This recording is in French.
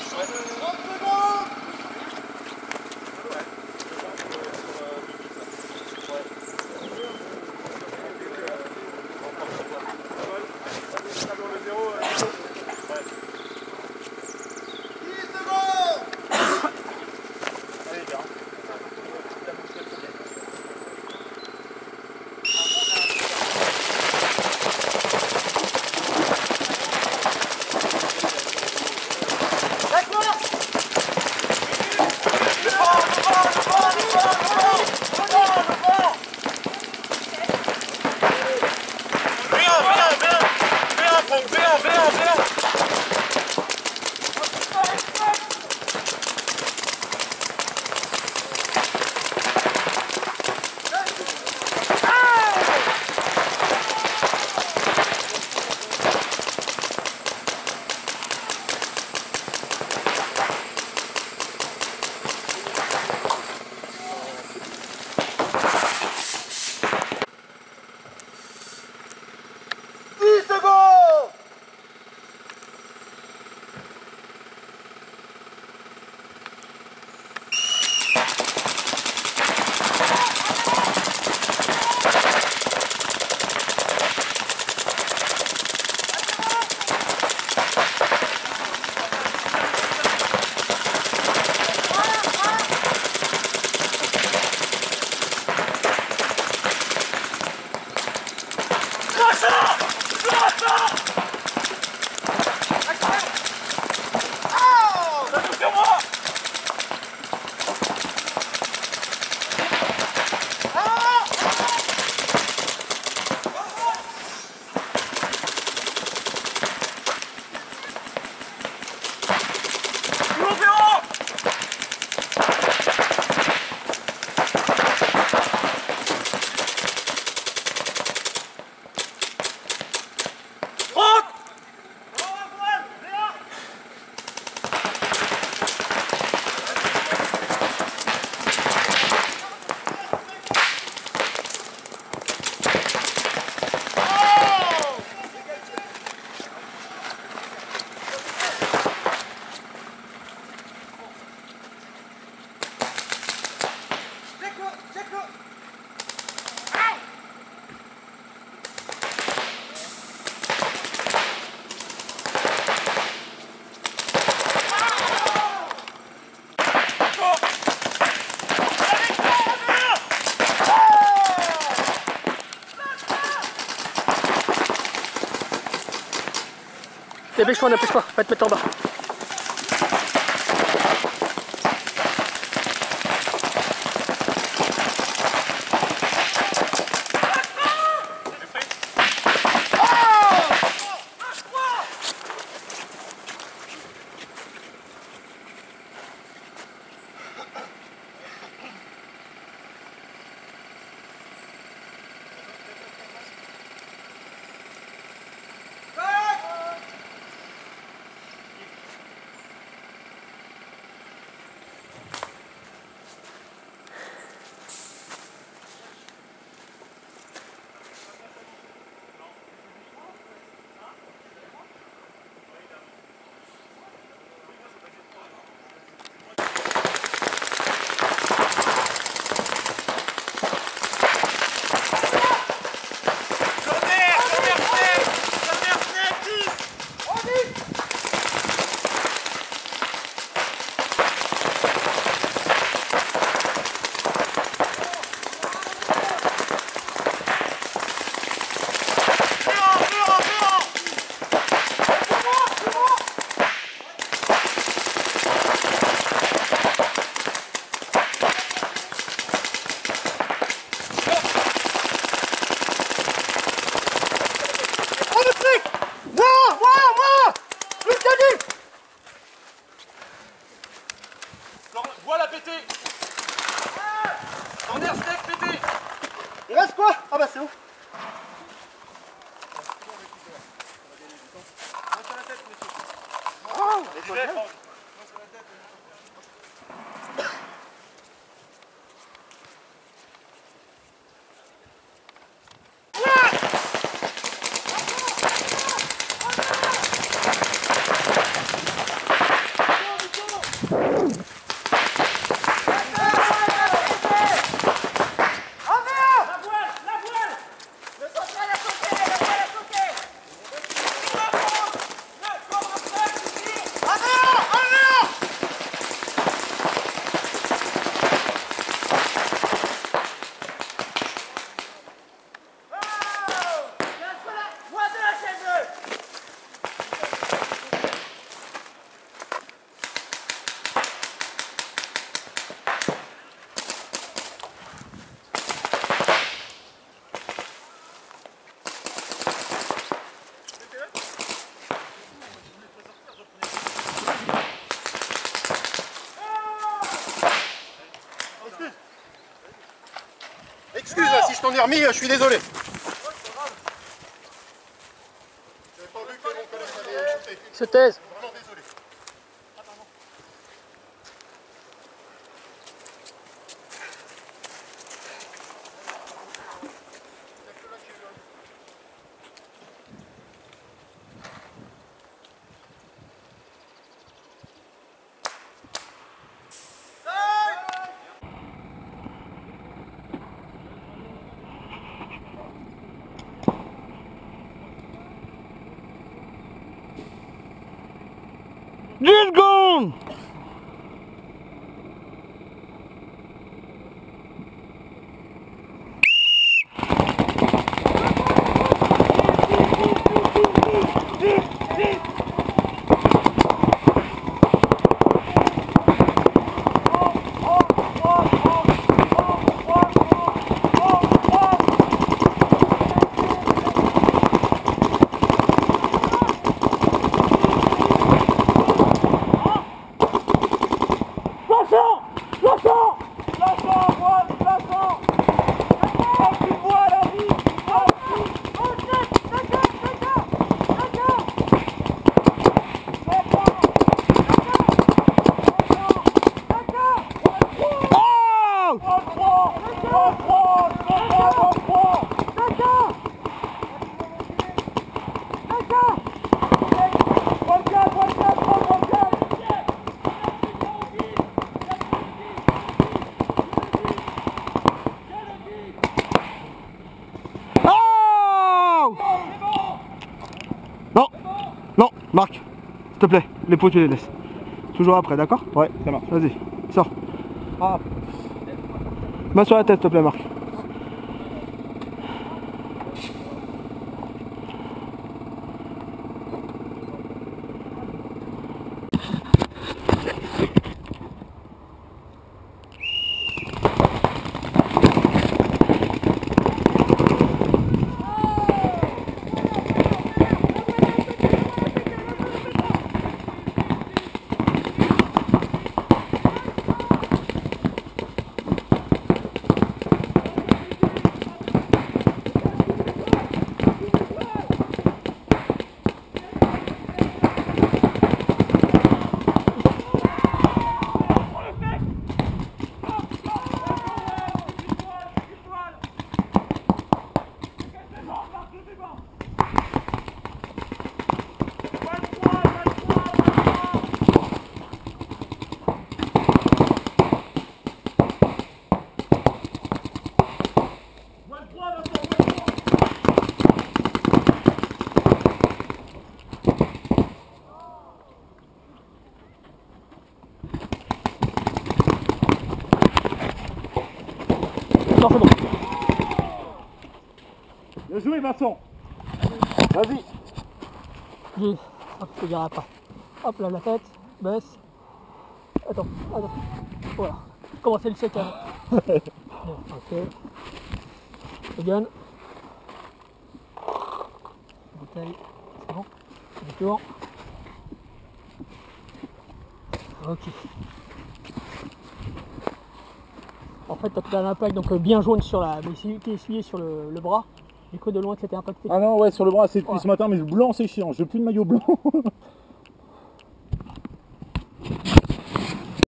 Dépêche-toi, dépêche-toi, va te mettre en bas. Voilà pété. T'en es steak pété. Il reste quoi? Ah bah c'est bon. Oh, les Ouais. m'en ai remis, je suis désolé. J'avais pas vu que mon collègue allait shooter. Il se taise. Vraiment désolé. Non, non, Marc, s'il te plaît, les pots tu les laisses. Toujours après, d'accord? Ouais, ça marche. Vas-y, sors. Main sur la tête, s'il te plaît, Marc. Non, c'est bon. Bien joué, Vincent. Vas-y. Hop, je te dirai après. Hop, là, la tête, baisse. Attends. Voilà. Commencez le second. Ok. Second. Bouteille. C'est bon. Du tour. Ok. En fait, t'as un impact donc bien jaune sur la. Mais qui est essuyé sur le bras. Du coup, de loin, que c'était impacté. Ah non, ouais, sur le bras c'est depuis ce matin, mais le blanc c'est chiant. J'ai plus de maillot blanc.